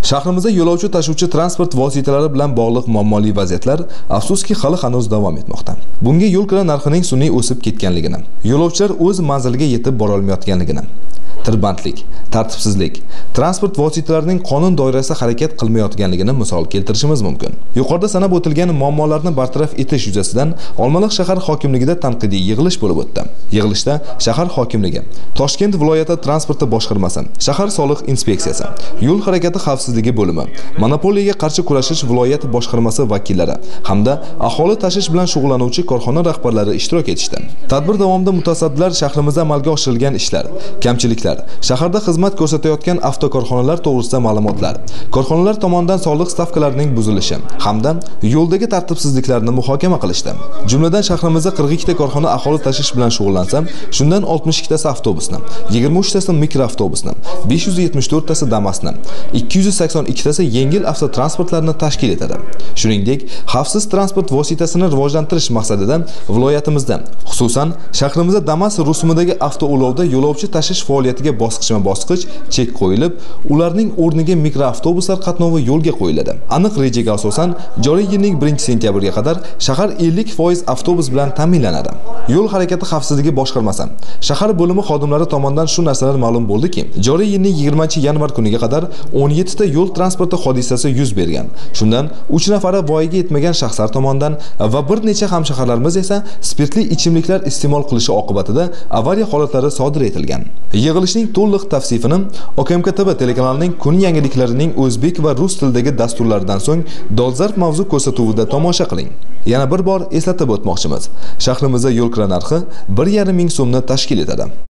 Shahrimizda yo'lovchi tashuvchi transport vositalari bilan bog'liq muammoli vaziyatlar afsuski hali hanuz davom etmoqda. Bunga yo'l kira narxining sun'iy o'sib ketganligini, yo'lovchilar o'z manziliga yetib bora olmayotganligini, tirbandlik, tartibsizlik, transport vositalarining qonun doirasida harakat qilmayotganligini misol keltirishimiz mumkin. Yuqorida sanab o'tilgan muammolarni bartaraf etish yuzasidan Olmaliq shahar hokimligida tanqidiy yig'ilish bo'lib o'tdi. Yig'ilishda shahar hokimligi, Toshkent viloyati transporti boshqarmasi, shahar soliq inspeksiyasi, yo'l harakati xavfsizligi bo'limi, monopoliyaga qarshi kurashish viloyat boshqarmasi vakillari hamda aholi tashish bilan shug'ullanuvchi korxona rahbarlari ishtirok etishdi. Tadbir davomida mutasaddilar shahrimizda amalga oshirilgan ishlar, kamchiliklar, shaharda xizmat ko'rsatayotgan avtokorxonalar to'g'risida ma'lumotlar, korxonalar tomonidan soliq stavkalarining buzilishi hamda yo'ldagi tartibsizliklarni muhokama qilishdi. Jumladan shahrimizda 42 ta korxona aholi tashish bilan shug'ullansa, shundan 62 tasi avtobusni, 23 tasi mikroavtobusni, 574 tasi Damas'ni, 282 tasi yengil avtotransportlarni tashkil etadi. Shuningdek, xavfsiz transport vositasini rivojlantirish maqsadida viloyatimizda, xususan shahrimizda Damas rusumidagi avtoulovda yo'lovchi tashish faoliyatiga bosqichma-bosqich chek qo'yilib, ularning o'rniga mikroavtobuslar qatnovi yo'lga qo'yiladi. Aniq rejaga asosan joriy yilning 1-sentyabriga qadar shahar 50% avtobus bilan ta'minlanadi. Yo'l harakati xavfsizligi boshqarmasi shahar bo'limi xodimlari tomonidan shu narsalar ma'lum bo'ldiki, joriy yilning 20-yanvar kuniga qadar 17 ta yo'l transporti hodisasi yuz bergan. Shundan 3 nafari voyaga yetmagan shaxslar tomonidan va bir necha hamshaharlarimiz esa spirtli ichimliklar iste'mol qilishi oqibatida avariya holatlari sodir etilgan. Yig'ilishning to'liq tavsifini OKMK TV telekanalining kun yangiliklarining o'zbek va rus tilidagi dasturlaridan so'ng dolzarb mavzu ko'rsatuvida tomosha qiling. Yana bir bor eslatib o'tmoqchimiz. Shahrimizda yo'l kira narxi 1,5 ming so'mni tashkil etadi.